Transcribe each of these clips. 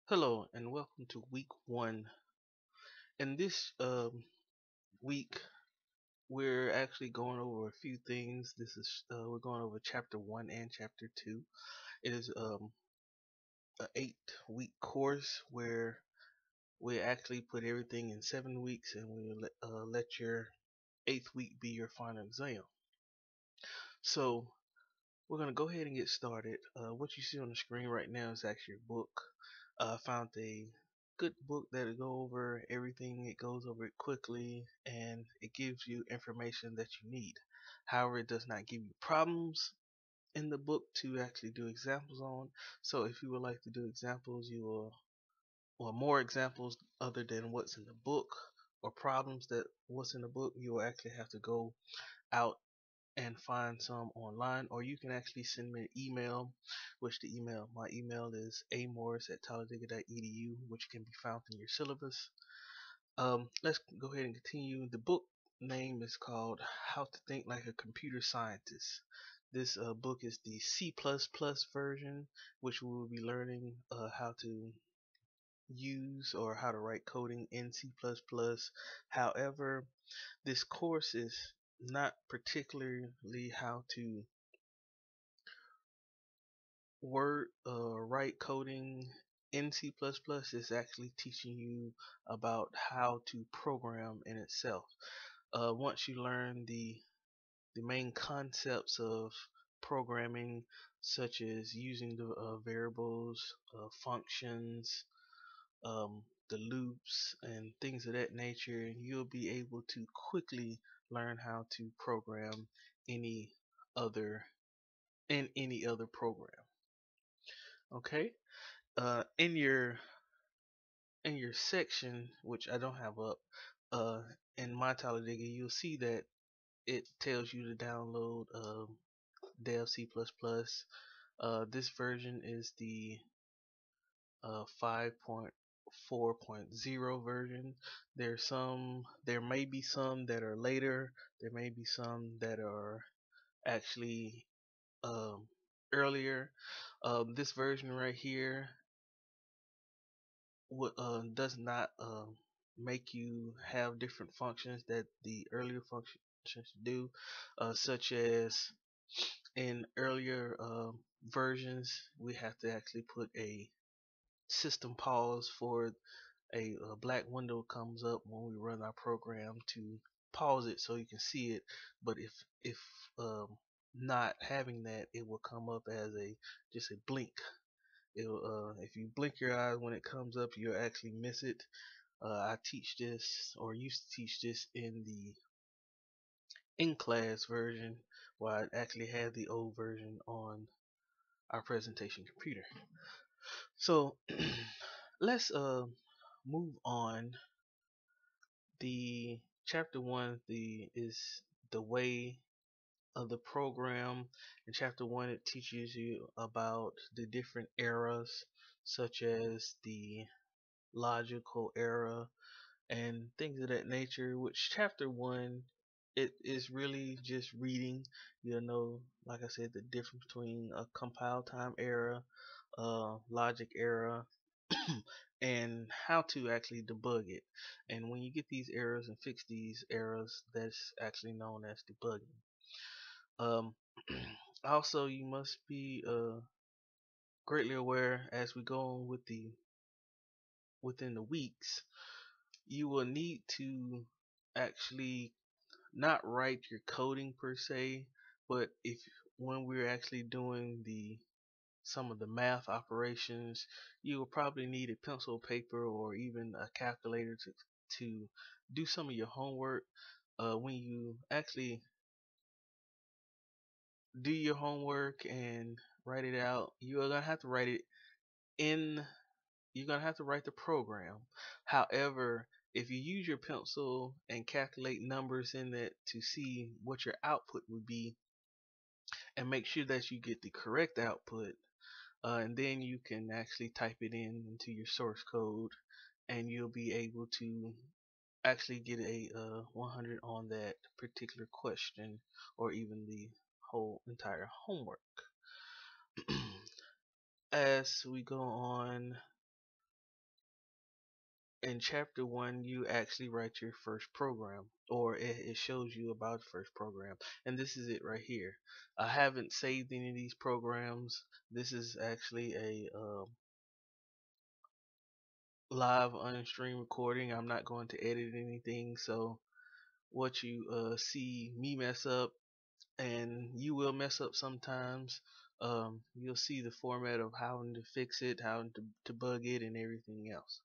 Hello and welcome to week one. In this week, we're actually going over a few things. We're going over chapter one and chapter two. It is an 8-week course where we actually put everything in 7 weeks, and we let your eighth week be your final exam. So we're gonna go ahead and get started. What you see on the screen right now is actually a book. I found a good book that'll go over everything. It goes over it quickly and it gives you information that you need. However, it does not give you problems in the book to actually do examples on. So if you would like to do examples, you will, or more examples other than what's in the book, or problems that what's in the book, you will actually have to go out and find some online, or you can actually send me an email, which my email is amorris@talladega.edu, which can be found in your syllabus. Let's go ahead and continue. The book name is called How to Think Like a Computer Scientist. This book is the C++ version, which we will be learning how to use or how to write coding in C++. However, this course is not particularly how to write coding in C++. Is actually teaching you about how to program in itself. Once you learn the main concepts of programming, such as using the variables, functions, the loops, and things of that nature, you'll be able to quickly learn how to program any other any other program. Okay. In your section, which I don't have up, uh, in my Talladega, you'll see that it tells you to download Dev C++. This version is the 5.4.0 version. There may be some that are later. There may be some that are actually um, earlier. This version right here does not make you have different functions that the earlier functions do, such as in earlier versions we have to actually put a system pause for a black window comes up when we run our program to pause it so you can see it. But if um, not having that, it will come up as a just a blink. If you blink your eyes when it comes up, you'll actually miss it. I teach this, or used to teach this, in the in-class version, while I actually had the old version on our presentation computer. So let's move on. The chapter one is the way of the program. In chapter one, it teaches you about the different eras, such as the logical era and things of that nature. Which chapter one, it is really just reading. You'll know, like I said, the difference between a compile time era, logic era, and how to actually debug it. And when you get these errors and fix these errors, that's actually known as debugging. Um, Also, you must be greatly aware as we go on with the within the weeks, you will need to actually not write your coding per se, but if when we're actually doing the some of the math operations, you will probably need a pencil, paper, or even a calculator to do some of your homework. When you actually do your homework and write it out, you are gonna have to write it in. You're gonna have to write the program. However, if you use your pencil and calculate numbers in it to see what your output would be, and make sure that you get the correct output, and then you can actually type it in into your source code, and you'll be able to actually get a 100 on that particular question, or even the whole entire homework. As we go on, in chapter 1 you actually write your first program, or it shows you about the first program, and this is it right here. I haven't saved any of these programs. This is actually a live unstreamed recording. I'm not going to edit anything, so what you see me mess up, and you will mess up sometimes, you'll see the format of how to fix it, how to bug it, and everything else.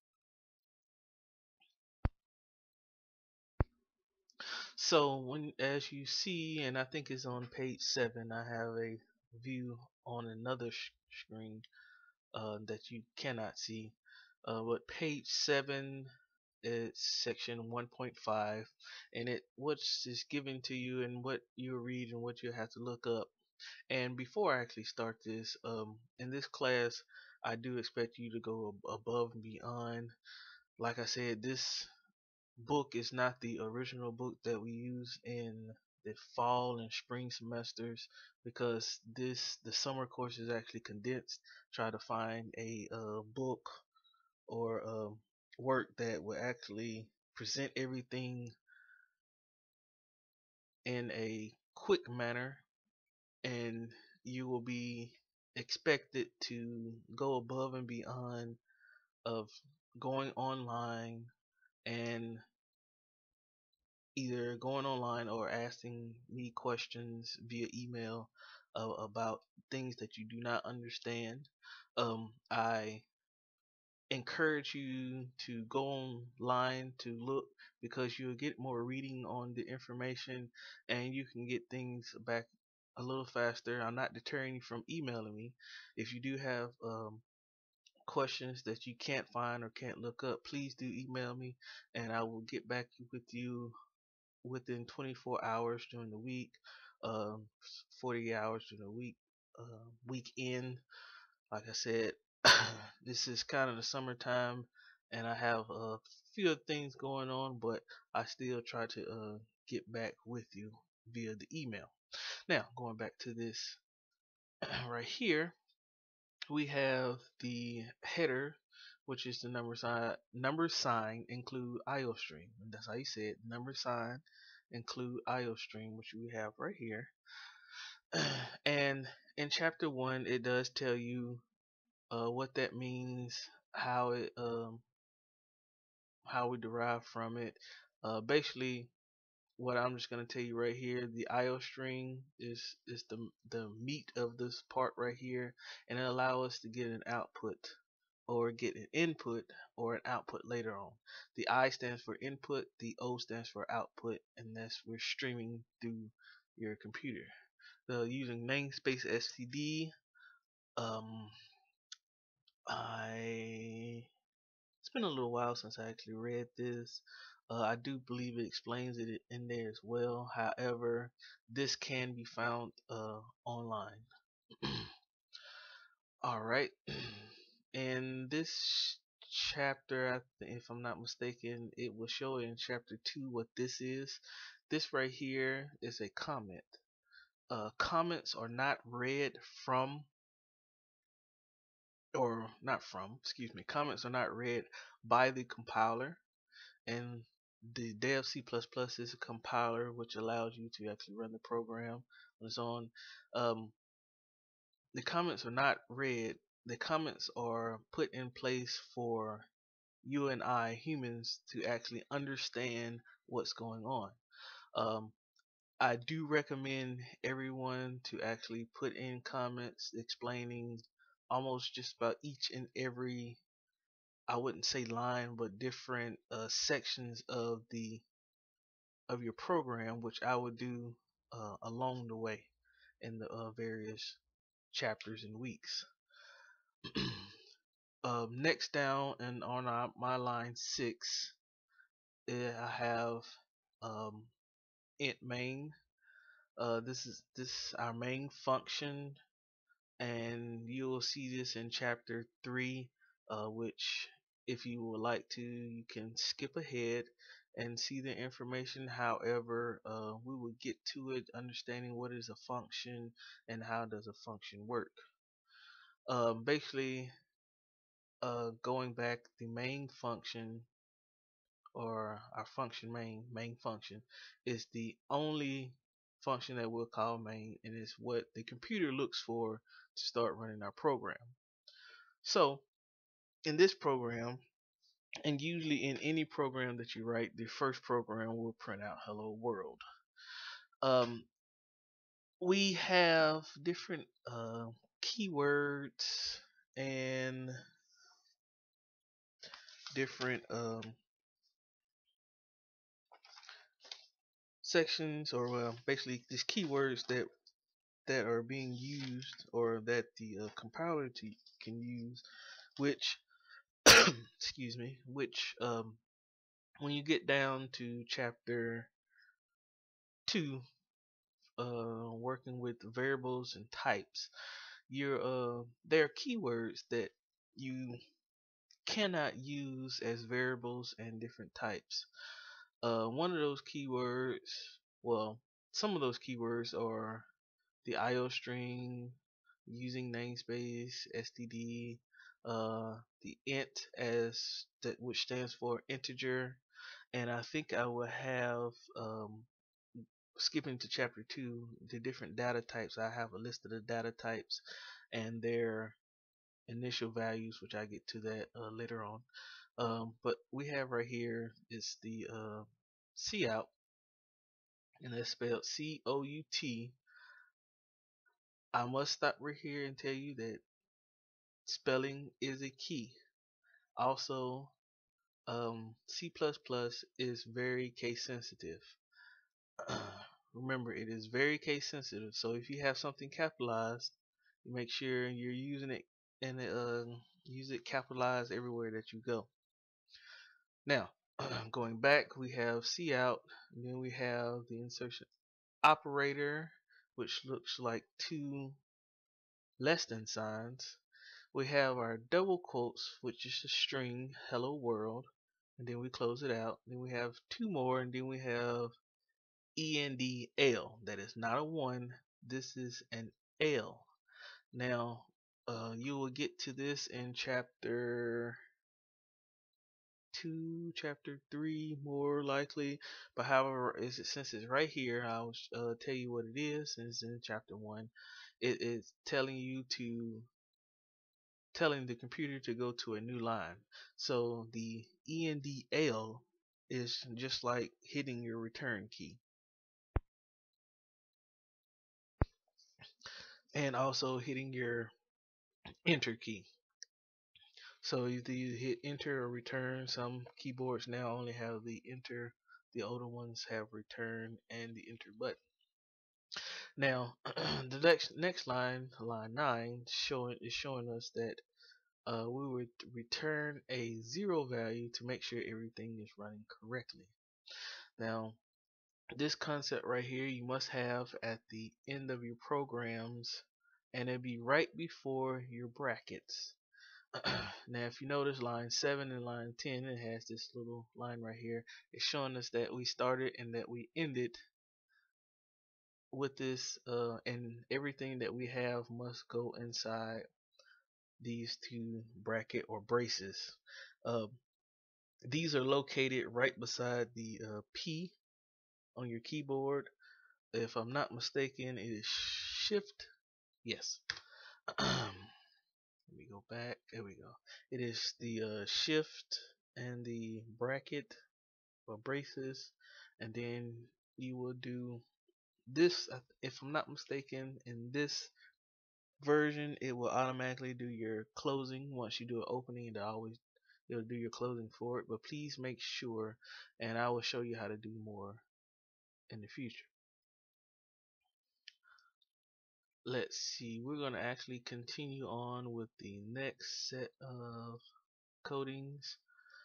So when, as you see, and I think it's on page 7, I have a view on another screen that you cannot see. But page 7 is section 1.5, and it what's is given to you and what you read and what you have to look up. And before I actually start this, in this class, I do expect you to go above and beyond. Like I said, this book is not the original book that we use in the fall and spring semesters, because the summer course is actually condensed. Try to find a book or work that will actually present everything in a quick manner, and you will be expected to go above and beyond of going online, and either going online or asking me questions via email about things that you do not understand. I encourage you to go online to look, because you'll get more reading on the information and you can get things back a little faster. I'm not deterring you from emailing me. If you do have questions that you can't find or can't look up, please do email me, and I will get back with you within 24 hours during the week, um, 40 hours during the week, weekend. Like I said, this is kind of the summertime, and I have a few things going on, but I still try to get back with you via the email. Now, going back to this right here, we have the header, which is the number sign include IOStream. And that's how you say it. Number sign include IOStream, which we have right here. And in chapter 1, it does tell you what that means, how we derive from it. Basically, what I'm just gonna tell you right here, the IO string is the meat of this part right here, and it allows us to get an output or get an input or an output later on. The I stands for input, the O stands for output, and that's we're streaming through your computer. Using namespace std, um, I it's been a little while since I actually read this. I do believe it explains it in there as well. However, this can be found online. Alright. In this chapter, if I'm not mistaken, it will show in chapter 2 what this is. This right here is a comment. Comments are not read from, or not from, excuse me, comments are not read by the compiler, and the dev C++ is a compiler which allows you to actually run the program on its own. The comments are not read. The comments are put in place for you and I, humans, to actually understand what's going on. I do recommend everyone to actually put in comments explaining almost just about each and every, I wouldn't say line, but different sections of your program, which I would do along the way in the various chapters and weeks. Next down and on my line 6, I have int main. This our main function, and you will see this in chapter 3, which if you would like to, you can skip ahead and see the information. However, we will get to it understanding what is a function and how does a function work. Basically, going back, the main function or our function main function is the only function that we'll call main, and is what the computer looks for to start running our program. So in this program, and usually in any program that you write, the first program will print out hello world. um, we have different keywords and different sections, or basically these keywords that are being used, or that the compiler can use, which excuse me, which when you get down to chapter 2, working with variables and types, there are keywords that you cannot use as variables and different types. One of those keywords, well, some of those keywords are the IO string, using namespace, std, the int, as that, which stands for integer, and I think I will have, skipping to chapter 2, the different data types. I have a list of the data types and their initial values, which I get to that later on. But we have right here is the cout, and that's spelled COUT. I must stop right here and tell you that spelling is a key. Also, C++ is very case sensitive. Remember, it is very case sensitive. So if you have something capitalized, you make sure you're using it, and use it capitalized everywhere that you go. Now, going back, we have cout, and then we have the insertion operator, which looks like two less than signs. We have our double quotes, which is a string, hello world, and then we close it out. Then we have two more, and then we have ENDL. That is not a 1, this is an L. Now, you will get to this in chapter 2, chapter 3, more likely. But however, since it's right here, I'll tell you what it is. And it's in chapter 1. It is telling the computer to go to a new line. So the ENDL is just like hitting your return key, and also hitting your enter key. So either you hit enter or return. Some keyboards now only have the enter, the older ones have return and the enter button. Now the next line, line 9, is showing us that we would return a 0 value to make sure everything is running correctly. Now, this concept right here you must have at the end of your programs, and it'll be right before your brackets. Now, if you notice line 7 and line 10, it has this little line right here. It's showing us that we started and that we ended with this, and everything that we have must go inside these two bracket or braces. These are located right beside the P on your keyboard. If I'm not mistaken, it is shift. Yes. Let me go back. There we go. It is the shift and the bracket or braces, and then you will do this. If I'm not mistaken, in this version, it will automatically do your closing. Once you do an opening, it'll do your closing for it. But please make sure, and I will show you how to do more in the future. Let's see, we're going to actually continue on with the next set of codings.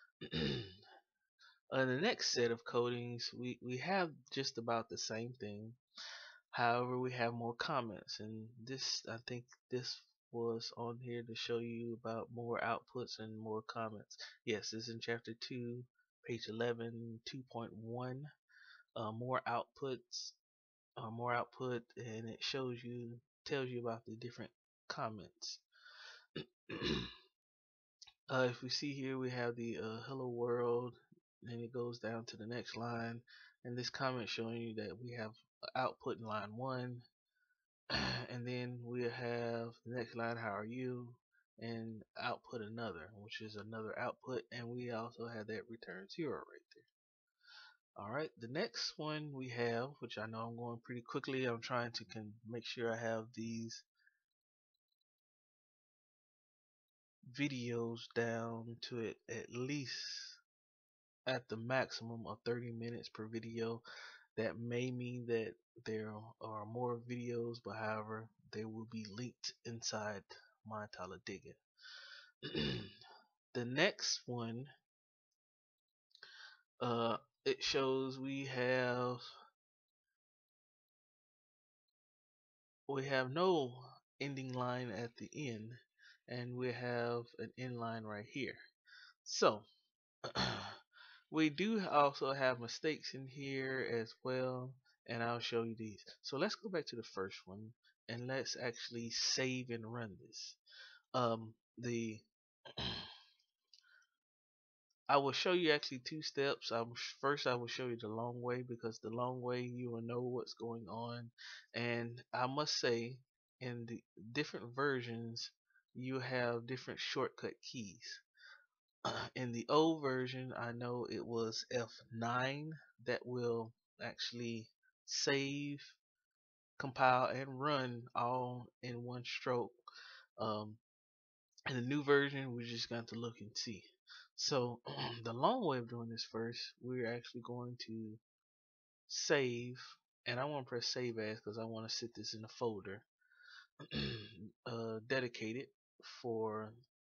The next set of codings, we have just about the same thing. However, we have more comments, and this, I think this was on here to show you about more outputs and more comments. Yes, this is in chapter 2, page 11, 2.1. More outputs, more output, and it tells you about the different comments. If we see here, we have the hello world, then it goes down to the next line, and this comment showing you that we have output in line 1, and then we have the next line, how are you, and output another, which is another output, and we also have that return 0 right there. Alright, the next one we have, which I know I'm going pretty quickly, I'm trying to make sure I have these videos down to it at least at the maximum of 30 minutes per video. That may mean that there are more videos, but however, they will be linked inside my Talladega. The next one, it shows we have no ending line at the end, and we have an end line right here. So we do also have mistakes in here as well, and I'll show you these. So let's go back to the first one, and let's actually save and run this. The I will show you actually two steps. First I will show you the long way, because the long way you will know what's going on. And I must say, in the different versions you have different shortcut keys. In the old version, I know it was F9 that will actually save, compile, and run all in one stroke. In the new version, we're just going to look and see. So the long way of doing this, first we're actually going to save, and I want to press save as because I want to set this in a folder dedicated for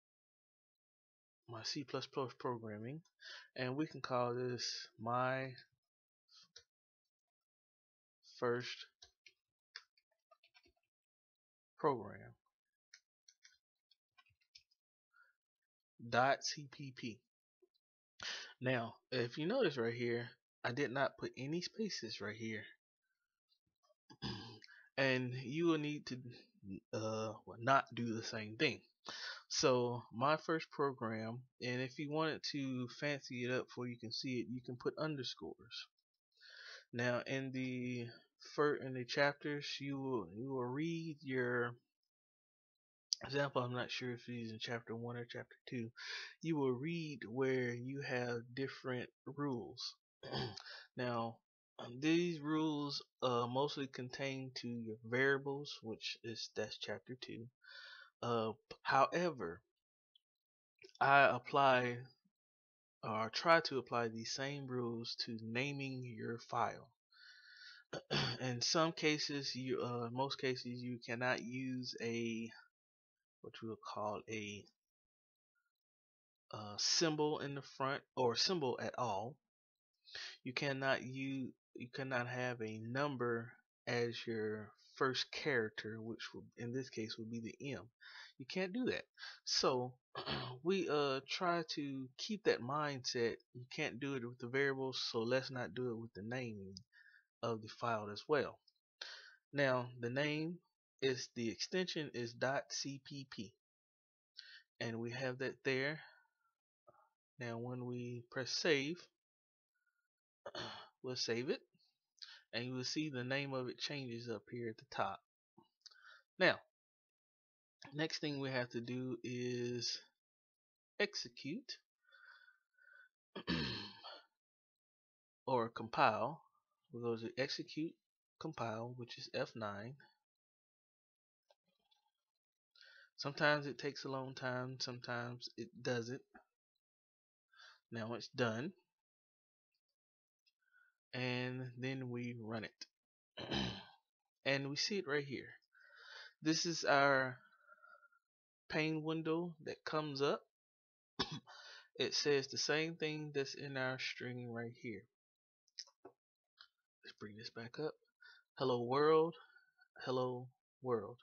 my C++ programming, and we can call this my first program .cpp. Now if you notice right here, I did not put any spaces right here. And you will need to not do the same thing. So my first program, and if you wanted to fancy it up for you can see it, you can put underscores. Now in the chapters, you will read your example. I'm not sure if it's in chapter 1 or chapter 2. You will read where you have different rules. Now these rules mostly contain to your variables, that's chapter 2. However, I apply or try to apply these same rules to naming your file. In some cases, most cases, you cannot use what we would call a symbol in the front, or symbol at all. You cannot have a number as your first character, which in this case would be the M. You can't do that. So we try to keep that mindset. You can't do it with the variables, so let's not do it with the naming of the file as well. Now the name is, the extension is .cpp, and we have that there. Now when we press save, we'll save it, and you will see the name of it changes up here at the top. Now next thing we have to do is execute or compile. We'll go to execute, compile, which is F9. Sometimes it takes a long time, sometimes it doesn't. Now it's done, and then we run it. And we see it right here. This is our pane window that comes up. It says the same thing that's in our string right here. Let's bring this back up. Hello world, hello world.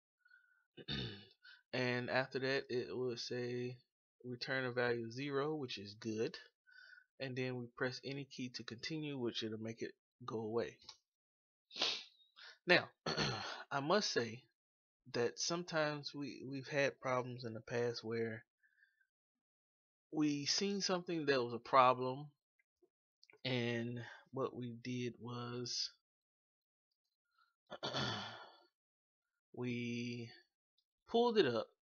And after that, it will say return a value 0, which is good. And then we press any key to continue, which it'll make it go away. Now I must say that sometimes we've had problems in the past where we seen something that was a problem, And what we did was we pulled it up,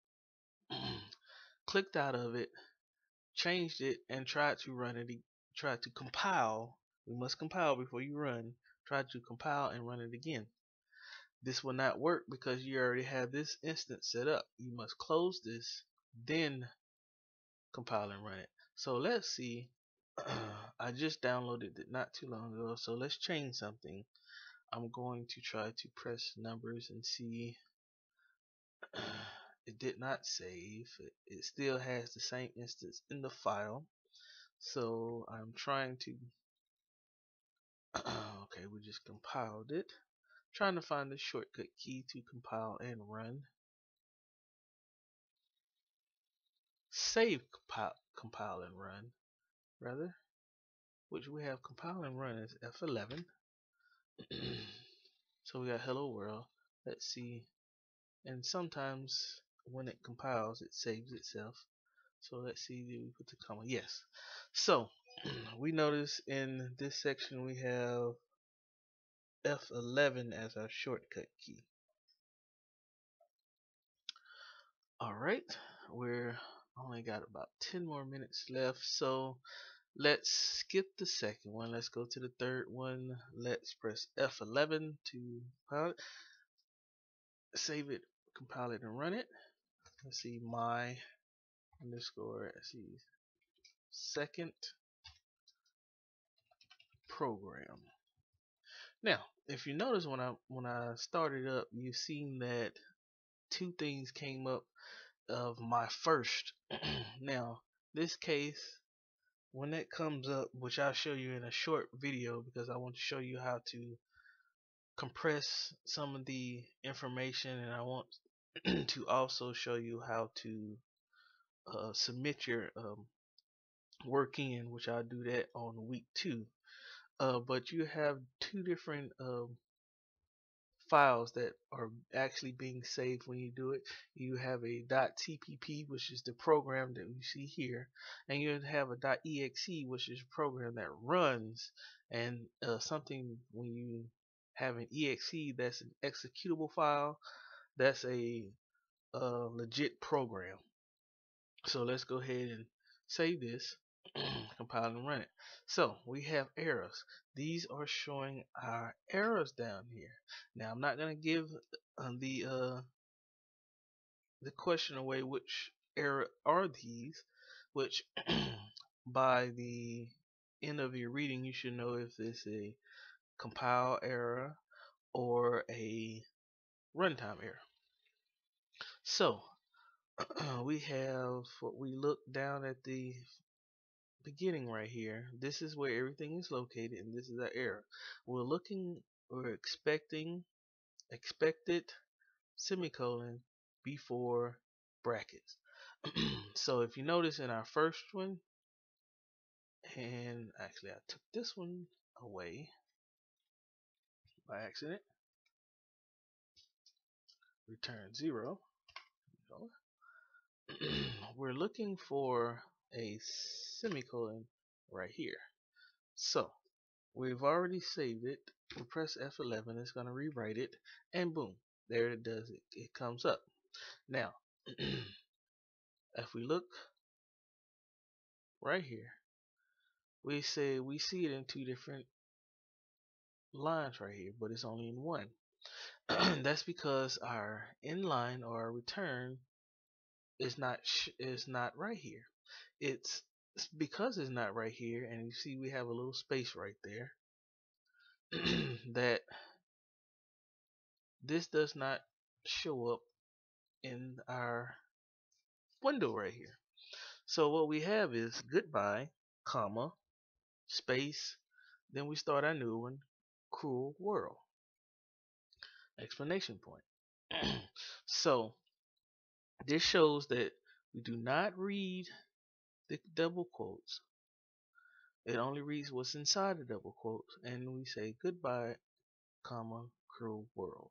clicked out of it, changed it, and tried to run it. Tried to compile. We must compile before you run. Try to compile and run it again. This will not work because you already have this instance set up. You must close this, then compile and run it. So let's see. I just downloaded it not too long ago, so let's change something. I'm going to try to press numbers and see. It did not save. It still has the same instance in the file. So I'm trying to okay, we just compiled it. Trying to find the shortcut key to compile and run. Save compile and run rather, which we have compile and run as F11. So we got hello world. Let's see. And sometimes when it compiles it saves itself. So let's see, did we put the comma? Yes. So we notice in this section we have F11 as our shortcut key. Alright, we're only got about 10 more minutes left, so let's skip the second one. Let's go to the third one. Let's press F11 to compile it, save it, compile it, and run it. Let's see, my underscore, let's see, second program. Now, if you notice when I started up, you've seen that two things came up of my first. Now, this case, when that comes up, which I'll show you in a short video because I want to show you how to compress some of the information, and I want to also show you how to submit your work in, which I'll do that on week 2. But you have two different files that are actually being saved when you do it. You have a .tpp, which is the program that we see here, and you have a .exe, which is a program that runs, and something when you have an exe, that's an executable file, that's a legit program. So let's go ahead and save this, compile and run it. So we have errors. These are showing our errors down here. Now I'm not going to give the question away, which error are these, which by the end of your reading you should know if it's a compile error or a runtime error. So we have what we look down at the beginning right here. This is where everything is located, and this is our error. We're expected semicolon before brackets. So if you notice in our first one, and actually I took this one away by accident, return 0. We're looking for a semicolon right here. So we've already saved it. We press F11, it's going to rewrite it, and boom, there it does. It comes up. Now, if we look right here, we see it in two different lines right here, but it's only in one. That's because our inline or our return is not right here. It's because it's not right here, and you see we have a little space right there. That this does not show up in our window right here. So what we have is goodbye, comma, space, then we start our new one, cruel world, exclamation point. So this shows that we do not read the double quotes. It only reads what's inside the double quotes, and we say goodbye, comma, cruel world.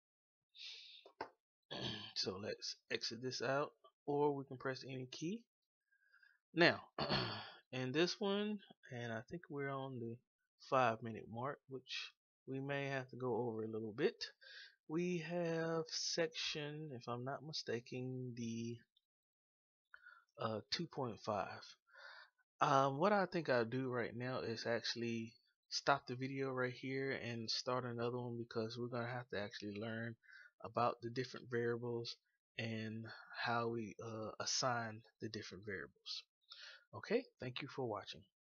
So let's exit this out, or we can press any key. Now, And this one, and I think we're on the 5 minute mark, which we may have to go over a little bit. We have section, if I'm not mistaken, the 2.5. What I think I'll do right now is actually stop the video right here and start another one, because we're going to have to actually learn about the different variables and how we assign the different variables. Okay, thank you for watching.